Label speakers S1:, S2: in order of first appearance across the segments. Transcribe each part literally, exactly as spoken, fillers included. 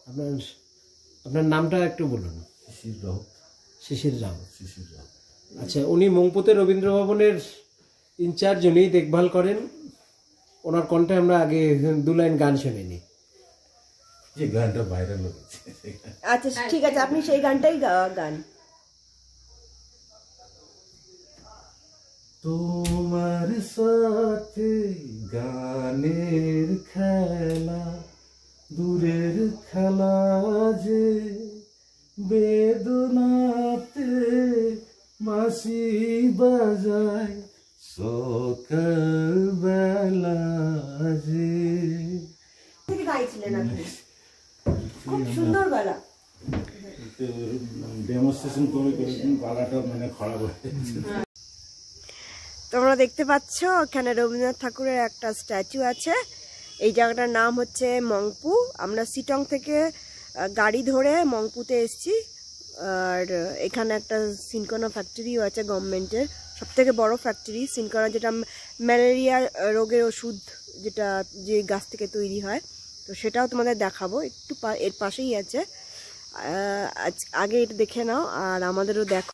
S1: আপনার আপনার নামটা একটু বলুন।
S2: শিশির রাও।
S1: শিশির রাও।
S2: শিশির রাও।
S1: আচ্ছা, উনি মংপুতে রবীন্দ্র ভবনের ইনচার্জ, উনি দেখভাল করেন। ওনার কণ্ঠে আমরা আগে দু লাইন গান শুনিনি।
S2: যে গানটা ভাইরাল হচ্ছে।
S3: আচ্ছা ঠিক আছে, আপনি সেই গানটাই গান।
S2: তোমার সাথে গানের খেলা, দূরের খেলা যে বেদনাতে বাঁশি বাজায় সকাল বেলা যে।
S3: গাইছিলেন আপনি, খুব সুন্দর গলা।
S2: ডেমনস্ট্রেশন করে করে গলাটা মানে খারাপ হয়ে যাচ্ছে।
S3: তোমরা দেখতে পাচ্ছ এখানে রবীন্দ্রনাথ ঠাকুরের একটা স্ট্যাচু আছে। এই জায়গাটার নাম হচ্ছে মংপু। আমরা সিটং থেকে গাড়ি ধরে মংপুতে এসেছি। আর এখানে একটা সিনকোনা ফ্যাক্টরিও আছে গভর্নমেন্টের, সব থেকে বড় ফ্যাক্টরি। সিনকোনা যেটা ম্যালেরিয়া রোগের ওষুধ, যেটা যে গাছ থেকে তৈরি হয়, তো সেটাও তোমাদের দেখাবো। একটু এর পাশেই আছে, আগে এটা দেখে নাও আর আমাদেরও দেখো।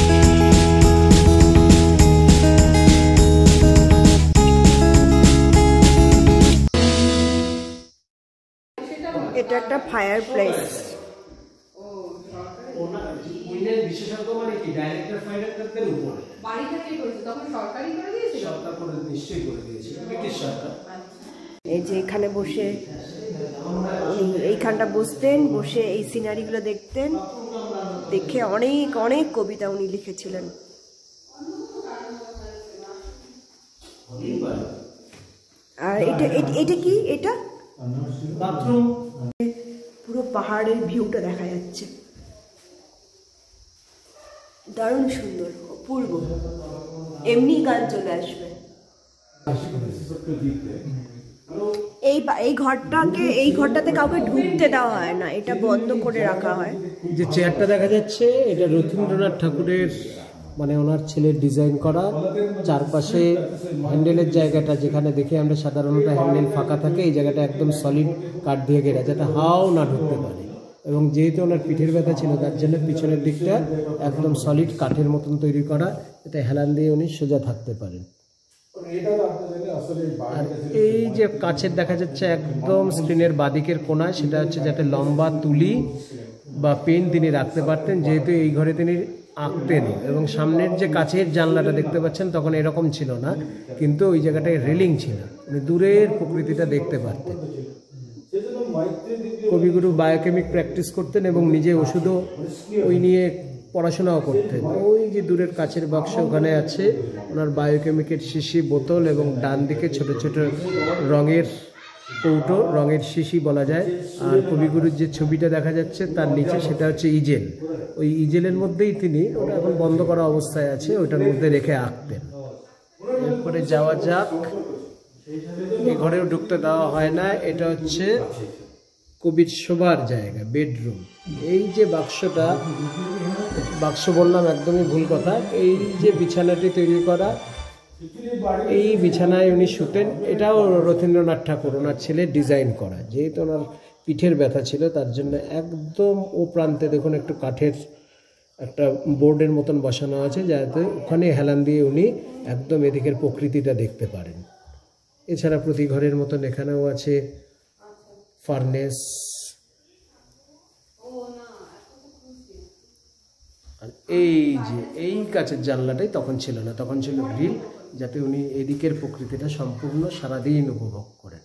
S3: এটা একটা ফায়ার প্লেস।
S1: বিশেষজ্ঞ মানে কি ডাইরেক্টর ফায়ার উপরে বাড়ি থেকে করেছে, তখন সরকারি করে দিয়েছে, সরকার করে নিশ্চয়ই করে দিয়েছে, ব্রিটিশ সরকার।
S3: এই যে এখানে বসে এইখানটা বসতেন, বসে এই সিনারিগুলো দেখতেন, দেখে অনেক অনেক কবিতা উনি লিখেছিলেন। আর এটা এটা কি? এটা
S1: বাথরুম।
S3: পুরো পাহাড়ের ভিউটা দেখা যাচ্ছে, দারুণ সুন্দর, অপূর্ব। এমনি গান চলে আসবে। এই এই ঘরটাকে, এই ঘরটাতে কাউকে ঢুকতে দেওয়া হয় না, এটা বন্ধ করে রাখা হয়।
S1: যে চেয়ারটা দেখা যাচ্ছে এটা রবীন্দ্রনাথ ঠাকুরের মানে ওনার ছেলের ডিজাইন করা। চারপাশে হ্যান্ডেলের জায়গাটা যেখানে দেখে আমরা সাধারণত হ্যান্ডেল ফাঁকা থাকে, এই জায়গাটা একদম সলিড কাঠ দিয়ে ঘেরা, যাতে হাও না ঢুকতে পারে। এবং যেহেতু ওনার পিঠের ব্যথা ছিল তার জন্য পিছনের দিকটা একদম সলিড কাঠের মতন তৈরি করা, এটা হেলান দিয়ে উনি সোজা থাকতে পারেন। আর এই যে কাছের দেখা যাচ্ছে একদম স্ক্রিনের বাদিকের কোনায়, সেটা হচ্ছে যাতে লম্বা তুলি বা পেন তিনি রাখতে পারতেন, যেহেতু এই ঘরে তিনি আঁকতেন। এবং সামনের যে কাছের জানলাটা দেখতে পাচ্ছেন তখন এরকম ছিল না, কিন্তু ওই জায়গাটায় রেলিং ছিল, উনি দূরের প্রকৃতিটা দেখতে পারতেন। কবিগুরু বায়োকেমিক প্র্যাকটিস করতেন এবং নিজে ওষুধও ওই নিয়ে পড়াশোনাও করতেন। ওই যে দূরের কাছের বাক্স ওখানে আছে ওনার বায়োকেমিকের শিশি, বোতল, এবং ডান দিকে ছোট ছোট রঙের কৌটো, রঙের শিশি বলা যায়। আর কবিগুরুর যে ছবিটা দেখা যাচ্ছে তার নিচে, সেটা হচ্ছে ইজেল। ওই ইজেলের মধ্যেই তিনি, ওটা এখন বন্ধ করা অবস্থায় আছে, ওইটার মধ্যে রেখে আঁকতেন। এরপরে যাওয়া যাক, এই ঘরেও ঢুকতে দেওয়া হয় না। এটা হচ্ছে কবির শোবার জায়গা, বেডরুম। এই যে বাক্সটা, বাক্স বললাম একদমই ভুল কথা, এই যে বিছানাটি তৈরি করা, এই বিছানায় উনি শুতেন। এটাও রবীন্দ্রনাথ ঠাকুর ওনার ছেলে ডিজাইন করা। যেহেতু ওনার পিঠের ব্যথা ছিল তার জন্য একদম ও প্রান্তে দেখুন একটু কাঠের একটা বোর্ডের মতন বসানো আছে, যাতে ওখানে হেলান দিয়ে উনি একদম এদিকের প্রকৃতিটা দেখতে পারেন। এছাড়া প্রতি ঘরের মতন এখানেও আছে ফার্নেস। আর এই যে এই কাছের জানলাটাই তখন ছিল না, তখন ছিল গ্রিল, যাতে উনি এদিকের প্রকৃতিটা সম্পূর্ণ সারাদিন উপভোগ করেন।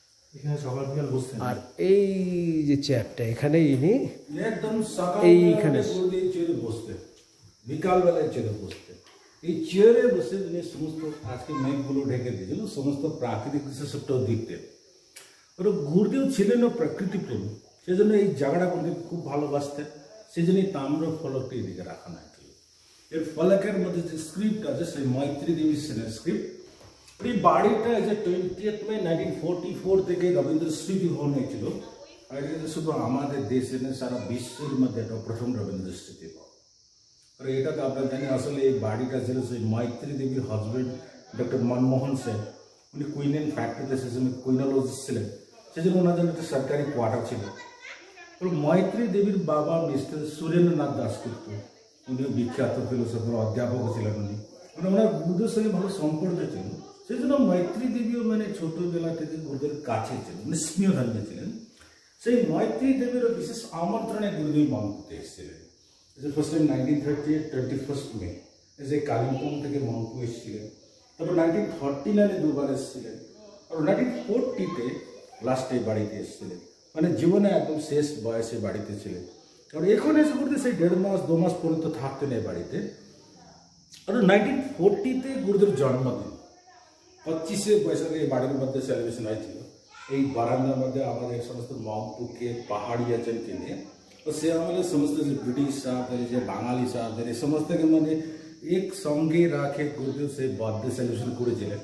S1: আর এই যে চেয়ারটা, এখানে ইনি এইখানে
S2: বসতেন, বিকালবেলায় চেয়ারে বসতেন। এই চেয়ারে বসে তিনি সমস্ত আজকে মেঘগুলো ঢেকে দিয়েছিল, সমস্ত প্রাকৃতিক দৃশ্যটাও দেখতেন। ওরা গুরুদেব ছিলেন প্রকৃতি প্রেমী, সেজন্য এই জায়গাটা কিন্তু খুব ভালোবাসতেন। সেই জন্য তাম্র ফলকটা এদিকে রাখা হয়েছিল। এর ফলকের মধ্যে যে স্ক্রিপ্ট আছে সেই মৈত্রী দেবীর সেনের স্ক্রিপ্ট। এই বাড়িটা যে twentieth May nineteen forty four থেকে রবীন্দ্র স্মৃতি ভবন হয়েছিল। আর এটা শুধু আমাদের দেশে না, সারা বিশ্বের মধ্যে এটা প্রথম রবীন্দ্র স্মৃতি ভবন। আর এটা তো আপনারা জানেন, আসলে এই বাড়িটা ছিল সেই মৈত্রী দেবীর হাজব্যান্ড ডক্টর মনমোহন সেন। উনি কুইন অ্যান্ড ফ্যাক্টরিতে সেজন্য কুইনোলজিস্ট ছিলেন, সেজন্য ওনাদের একটা সরকারি কোয়ার্টার ছিল। और মৈত্রী দেবীর বাবা মিস্টার সুরেন্দ্রনাথ দাশগুপ্ত, উনিও বিখ্যাত ফিলোসফার, অধ্যাপক ছিলেন উনি, মানে ওনার গুরুদের সঙ্গে ভালো সম্পর্ক ছিল। সেই জন্য মৈত্রী দেবীও মানে ছোটবেলা থেকে গুরুদের কাছে ছিলেন, মানে স্নেহ ধর্মে ছিলেন। সেই মৈত্রী দেবীরও বিশেষ আমন্ত্রণে গুরুদেব মংপুতে এসেছিলেন। First time nineteen thirty eight twenty first May যে কালিম্পং থেকে মংপু এসেছিলেন। তারপর নাইনটিন থার্টি নাইনে দুবার এসেছিলেন, আর নাইনটিন ফোরটিতে লাস্টে বাড়িতে এসেছিলেন, মানে জীবনে একদম শেষ বয়সে বাড়িতে ছিলেন। কারণ এখন এসে করতে সেই দেড় মাস দু মাস পর্যন্ত থাকতেন এই বাড়িতে। আর নাইনটিন ফোরটিতে গুরুদেব জন্মদিন পঁচিশে বৈশাখে এই বাড়ির মধ্যে সেলিব্রেশন হয়েছিল। এই বারান্দার মধ্যে আমাদের সমস্ত মংপুকে পাহাড়ি আছেনকে নিয়ে, তো সে আমাদের সমস্ত যে ব্রিটিশ সাহেবদের, যে বাঙালি সাহেবদের, এই সমস্তকে মানে এক সঙ্গে রাখে গুরুদেব সেই বার্থডে সেলিব্রেশন করেছিলেন।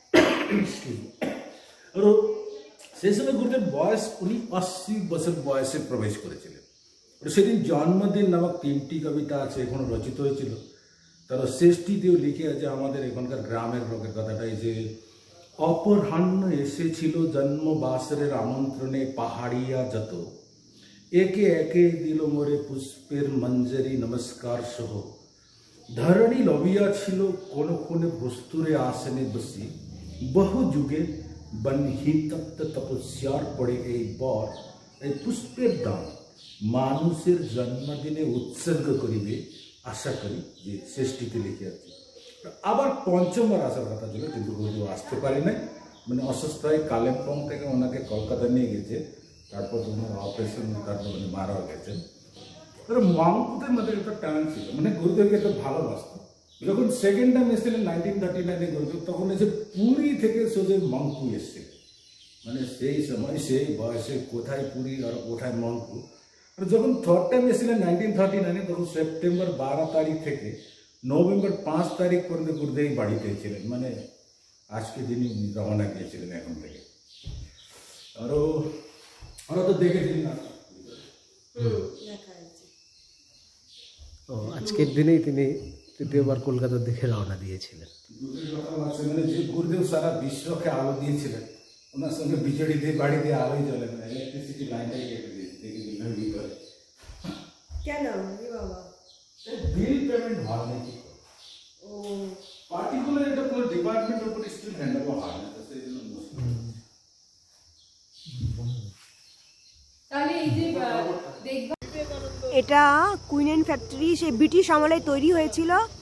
S2: আর সেই সময় গুরুদেব বয়স উনি আশি বছর বয়সে প্রবেশ করেছিলেন। সেদিন জন্মদিন নামক তিনটি কবিতা আছে, এখনো রচিত হয়েছিল। তার শেষটিতেও লিখে আছে আমাদের এখানকার গ্রামের লোকের কথাটাই, যে অপরাহ্ন এসেছিল জন্মবাসরের আমন্ত্রণে পাহাড়িয়া যত, একে একে দিল মোরে পুষ্পের মঞ্জরি নমস্কার সহ, ধরণী লবিয়া ছিল কোন কোনে বস্তুরে আসনে বসি, বহু যুগে বনহি তপ্ত তপস্যার পড়ে এই বর এই পুষ্পের দান মানুষের জন্মদিনে উৎসর্গ করিবে, আশা করি। যে শেষটিতে লিখে আছে। আবার পঞ্চমবার আসার কথা ছিল, কিন্তু গুরুদেব আসতে পারে নাই, মানে অসুস্থ হয়ে কালিম্পং থেকে ওনাকে কলকাতা নিয়ে গেছে। তারপর ওনার অপারেশন, তারপর উনি মারা গেছেন। মংপুতের মধ্যে একটা টান ছিল, মানে গুরুদেবকে একটা ভালোবাসত। যখন সেকেন্ড টাইম এসেছিলেন নাইনটিন থার্টি নাইনে গুরুদেব, তখন এসে পুরী থেকে সোজা মংপু এসছে। মানে সেই সময় সেই বয়সে কোথায় পুরী আর কোথায় মংপু। আর যখন থার্ড টাইম এসেছিলেন নাইনটিন থার্টি নাইনে, তখন সেপ্টেম্বর বারো তারিখ থেকে নভেম্বর পাঁচ তারিখ পর্যন্ত গুরুদেব বাড়িতে ছিলেন। মানে আজকে দিনই উনি রওনা গিয়েছিলেন এখন থেকে। আরো আমরা তো দেখেছিলেন না,
S1: ও আজকের দিনেই তিনি তৃতীয়বার কলকাতার দিকে রওনা দিয়েছিলেন।
S2: মানে যে গুরুদেব সারা বিশ্বকে আলো দিয়েছিলেন, ওনার সঙ্গে বিজেডি দিয়ে বাড়ি দিয়ে আলোই চলে না, ইলেকট্রিসিটি লাইনটাই কেটে দিয়েছে দেখে ভিতরে।
S3: কেন বাবা
S2: বিল পেমেন্ট হয় না কি
S3: ও
S2: পার্টিকুলার এটা পুরো ডিপার্টমেন্টের উপর স্টিল হ্যান্ড ওভার হয় না, সেই জন্য
S4: তাহলে এই যে দেখবা
S3: এটা কুইন অ্যান্ড ফ্যাক্টরি সেই ব্রিটিশ আমলে তৈরি হয়েছিল।